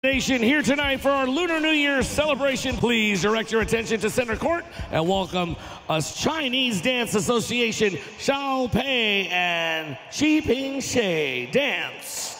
Nation here tonight for our Lunar New Year celebration. Please direct your attention to center court and welcome us Chinese Dance Association, Xiao Pei and Xi Ping She Dance.